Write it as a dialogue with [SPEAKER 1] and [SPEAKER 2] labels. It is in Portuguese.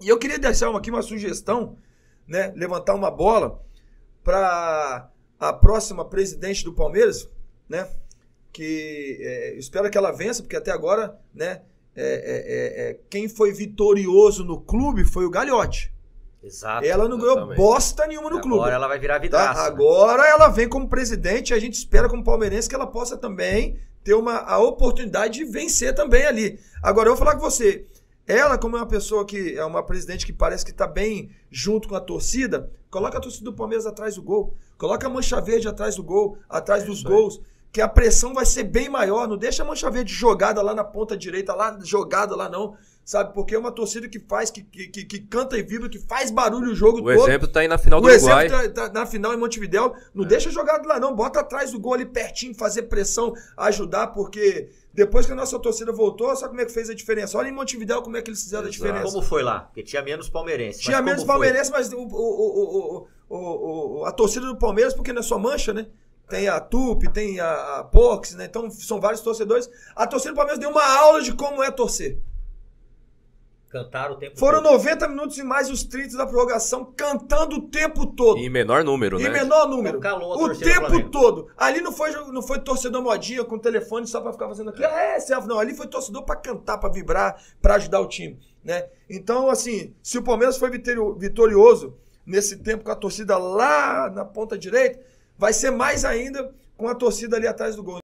[SPEAKER 1] E eu queria deixar aqui uma sugestão, né? Levantar uma bola para a próxima presidente do Palmeiras, né? Que espero que ela vença, porque até agora, né? Quem foi vitorioso no clube foi o Gagliotti.
[SPEAKER 2] Exato.
[SPEAKER 1] Ela não ganhou bosta nenhuma no clube.
[SPEAKER 2] Agora ela vai virar vidraça.
[SPEAKER 1] Tá? Agora ela vem como presidente e a gente espera como palmeirense que ela possa também ter a oportunidade de vencer também ali. Agora eu vou falar com você, ela como é uma pessoa que é uma presidente que parece que está bem junto com a torcida, coloca a torcida do Palmeiras atrás do gol, coloca a Mancha Verde atrás do gol, atrás dos gols, que a pressão vai ser bem maior, não deixa a Mancha Verde jogada lá na ponta direita, jogada lá não. Sabe, porque é uma torcida que faz, que canta e vibra, que faz barulho o jogo todo.
[SPEAKER 3] O exemplo tá aí na final do Uruguai.
[SPEAKER 1] O exemplo tá na final em Montevidéu. Não deixa jogado lá não, bota atrás do gol ali pertinho, fazer pressão, ajudar, porque depois que a nossa torcida voltou, sabe como é que fez a diferença? Olha em Montevidéu como é que eles fizeram a diferença.
[SPEAKER 2] Como foi lá? Porque tinha menos palmeirense.
[SPEAKER 1] Tinha menos palmeirense, mas a torcida do Palmeiras, porque não é só Mancha, né? Tem a Tupi, tem a Pox, né? Então são vários torcedores. A torcida do Palmeiras deu uma aula de como é torcer.
[SPEAKER 2] Cantaram o tempo
[SPEAKER 1] Foram
[SPEAKER 2] todo.
[SPEAKER 1] 90 minutos e mais os 30 da prorrogação, cantando o tempo todo.
[SPEAKER 3] Em menor número, né?
[SPEAKER 1] Em menor número.
[SPEAKER 2] O
[SPEAKER 1] tempo todo. Ali não foi torcedor modinha com telefone só pra ficar fazendo aqui. Não, ali foi torcedor pra cantar, pra vibrar, pra ajudar o time, né? Então, assim, se o Palmeiras foi vitorioso nesse tempo com a torcida lá na ponta direita, vai ser mais ainda com a torcida ali atrás do gol.